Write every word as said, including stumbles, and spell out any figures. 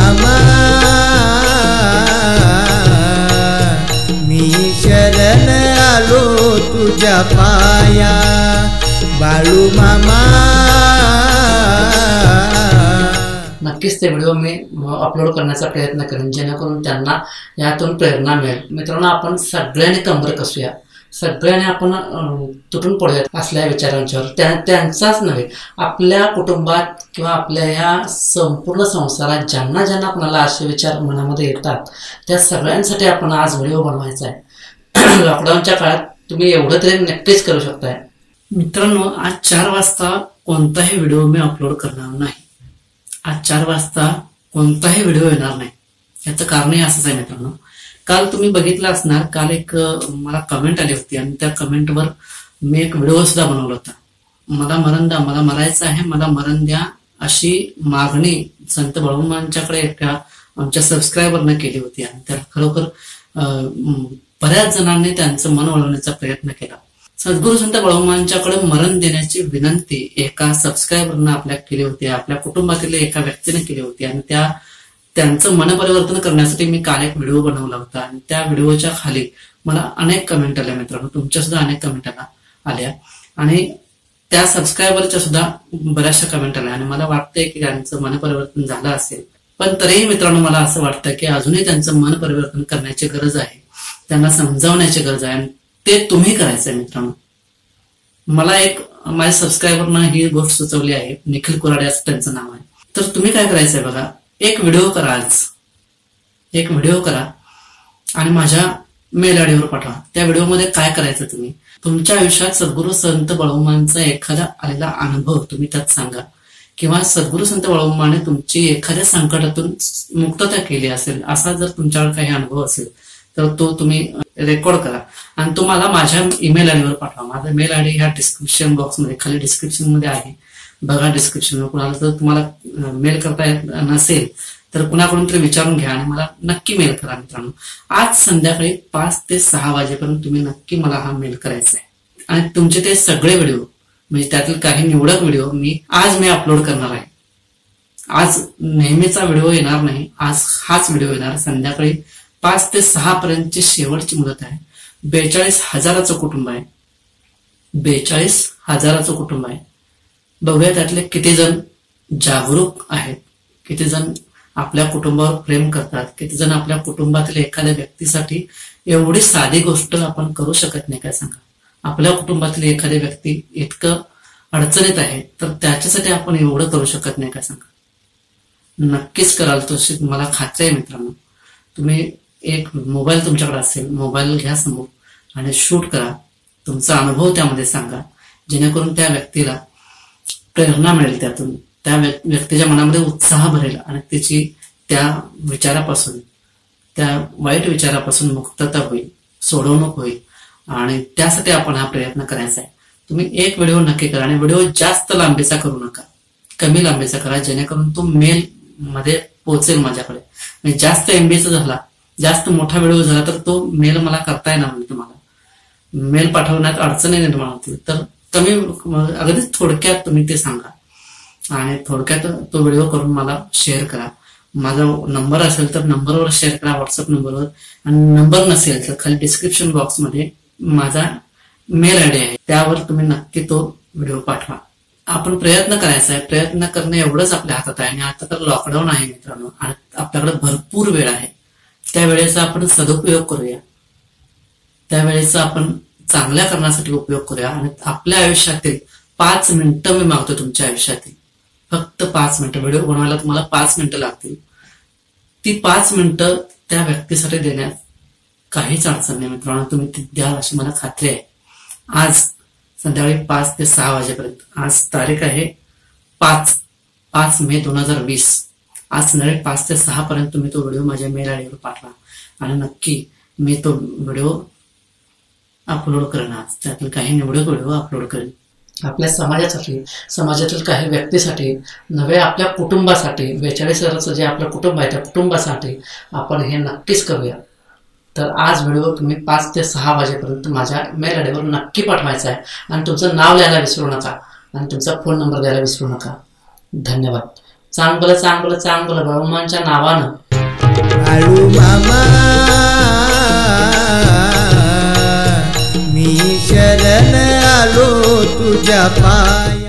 मामा मी शरण आलो तुझ्या पाया बाळू मामा। नक्कीच ते व्हिडिओ मी अपलोड करण्याचा प्रयत्न करेन जेणेकरून त्यांना यातून प्रेरणा मिळेल। मित्रांनो, आपण सगळ्यांनी कंबर कसूया, सगळ्यांनी आपण तुटून पडूयात असल्या विचारांच्यावर। त्या त्यांचाच नव्हे, आपल्या कुटुंबात किंवा आपल्या ह्या संपूर्ण संसारात ज्यांना ज्यांना कोणाला असे विचार मनामध्ये येतात त्या सगळ्यांसाठी आपण आज व्हिडिओ बनवायचा आहे। लॉकडाऊनच्या काळात तुम्ही एवढं तरी नक्कीच करू शकताय। मित्रांनो, आज चार वाजता कोणताही व्हिडिओ मी अपलोड करणार नाही। आज चार वाजता कोणताही व्हिडिओ येणार नाही। याचं कारणही असंच आहे मित्रांनो, काल तुम्ही बघितलं असणार, काल एक मला कमेंट आली होती आणि त्या कमेंटवर मी एक व्हिडिओ सुद्धा बनवला होता। मला मरण द्या, मला मरायचं आहे, मला मरण द्या अशी मागणी संत बाळूमामांच्याकडे एका आमच्या सबस्क्रायबरने केली होती आणि त्या खरोखर बऱ्याच जणांनी त्यांचं मन वळवण्याचा प्रयत्न केला। सद्गुरू संत बाळूमामांच्याकडे मरण देण्याची विनंती एका सबस्क्रायबरनं आपल्या केली होती, आपल्या कुटुंबातील एका व्यक्तीने केली होती आणि त्या त्यांचं मन परिवर्तन करण्यासाठी मी काल एक व्हिडिओ बनवला होता आणि त्या व्हिडिओच्या खाली मला अनेक कमेंट आल्या मित्रांनो, तुमच्या सुद्धा अनेक कमेंट आल्या आणि त्या सबस्क्रायबरच्या सुद्धा बऱ्याचशा कमेंट आल्या आणि मला वाटतंय की त्यांचं मन परिवर्तन झालं असेल। पण तरीही मित्रांनो, मला असं वाटतं की अजूनही त्यांचं मन परिवर्तन करण्याची गरज आहे, त्यांना समजावण्याची गरज आहे आणि ते तुम्ही करायचंय मित्रांनो। मला एक माझ्या सबस्क्रायबरनं ही गोष्ट सुचवली आहे, निखिल कुराडे असं त्यांचं नाव आहे। तर तुम्ही काय करायचंय बघा, एक व्हिडिओ करा, आज एक व्हिडिओ करा आणि माझ्या मेल आयडीवर पाठवा। त्या व्हिडिओमध्ये काय करायचं, तुम्ही तुमच्या आयुष्यात सद्गुरू संत बाळूमामांचा एखादा आलेला अनुभव तुम्ही त्यात सांगा किंवा सद्गुरू संत बाळूमामाने तुमची एखाद्या संकटातून मुक्तता केली असेल असा जर तुमच्याकडे काही अनुभव असेल तर तो तुम्ही रेकॉर्ड करा आणि तो मला माझ्या ईमेल आयडीवर पाठवा। माझा मेल आयडी ह्या डिस्क्रिप्शन बॉक्समध्ये खाली डिस्क्रिप्शन मध्ये आहे, बघा डिस्क्रिप्शन। कुणाला जर तुम्हाला मेल करता येत नसेल तर कुणाकडून तरी विचारून घ्या आणि मला नक्की मेल करा मित्रांनो। आज संध्याकाळी पाच ते सहा वाजेपर्यंत तुम्ही नक्की मला हा मेल करायचा आहे आणि तुमचे ते सगळे व्हिडिओ म्हणजे त्यातील काही निवडक व्हिडिओ मी आज मी अपलोड करणार आहे। आज नेहमीचा व्हिडिओ येणार नाही, आज हाच व्हिडिओ येणार। संध्याकाळी पाच ते सहा पर्यंतची शेवटची मुदत आहे। बेचाळीस हजाराचं कुटुंब आहे, बेचाळीस हजाराचं कुटुंब आहे। बघूया त्यातले किती जण जागरूक आहेत, किती जण आपल्या कुटुंबावर प्रेम करतात, किती जण आपल्या कुटुंबातील एखाद्या व्यक्तीसाठी एवढी साधी गोष्ट आपण करू शकत नाही काय सांगा। आपल्या कुटुंबातील एखादी व्यक्ती इतकं अडचणीत आहे तर त्याच्यासाठी आपण एवढं करू शकत नाही काय सांगा। नक्कीच कराल तशी मला खात्री आहे मित्रांनो। तुम्ही एक मोबाईल तुमच्याकडे असेल, मोबाईल घ्या समोर आणि शूट करा, तुमचा अनुभव त्यामध्ये सांगा जेणेकरून त्या व्यक्तीला प्रेरणा मिळेल, त्यातून त्या व्यक्तीच्या मनामध्ये उत्साह भरेल आणि त्याची त्या विचारापासून, त्या वाईट विचारापासून मुक्तता होईल, सोडवणूक होईल आणि त्यासाठी आपण हा प्रयत्न करायचा आहे। तुम्ही एक व्हिडिओ नक्की करा आणि व्हिडिओ जास्त लांबीचा करू नका, कमी लांबीचा करा जेणेकरून तो मेल मध्ये पोहोचेल माझ्याकडे। म्हणजे जास्त एमबीचा झाला, जास्त मोठा व्हिडिओ झाला तर तो मेल मला करता येणार नाही, तुम्हाला मेल पाठवण्यात अडचणी निर्माण होतील। तर कमी अगदीच थोडक्यात तुम्ही ते सांगा आणि थोडक्यात तो व्हिडिओ करून मला शेअर करा। माझा नंबर असेल तर नंबरवर शेअर करा, व्हॉट्सअप नंबरवर, आणि नंबर नसेल तर खाली डिस्क्रिप्शन बॉक्समध्ये माझा मेल आयडी आहे, त्यावर तुम्ही नक्की तो व्हिडिओ पाठवा। आपण प्रयत्न करायचा आहे, प्रयत्न करणं एवढंच आपल्या हातात आहे आणि आता तर लॉकडाऊन आहे मित्रांनो आणि आपल्याकडे भरपूर वेळ आहे। त्या वेळेचा आपण सदुपयोग करूया, त्यावेळेचा आपण चांगल्या करण्यासाठी उपयोग करूया आणि आपल्या आयुष्यातील पाच मिनिटं मी मागतो, तुमच्या आयुष्यातील फक्त पाच मिनिटं। व्हिडिओ बनवायला तुम्हाला पाच मिनिटं लागतील, ती पाच मिनिटं त्या व्यक्तीसाठी देण्यात काहीच अडचण नाही मित्रांनो, तुम्ही ती द्याल अशी मला खात्री आहे। आज संध्याकाळी पाच ते सहा वाजेपर्यंत, आज तारीख आहे पाच पाच मे दोन हजार वीस, आज संध्याकाळी पाच ते सहा पर्यंत तुम्ही तो व्हिडिओ माझ्या मेल आयडीवर पाठवा आणि नक्की मी तो व्हिडिओ अपलोड करेन। आज त्यातील काही निवडक व्हिडिओ अपलोड करेन आपल्या समाजासाठी, समाजातील काही व्यक्तीसाठी, नव्हे आपल्या कुटुंबासाठी। बेचाळीस हजाराचं जे आपलं कुटुंब आहे त्या कुटुंबासाठी आपण हे नक्कीच करूया। तर आज व्हिडिओ तुम्ही पाच ते सहा वाजेपर्यंत माझ्या मेल आयडीवर नक्की पाठवायचा आहे आणि तुमचं नाव लिहायला विसरू नका आणि तुमचा फोन नंबर द्यायला विसरू नका। धन्यवाद। चांगलं चांगलं चांगलं बाळूमामांच्या नावानं. बाळू मामा मी शरण आलो तुझ्या पाया.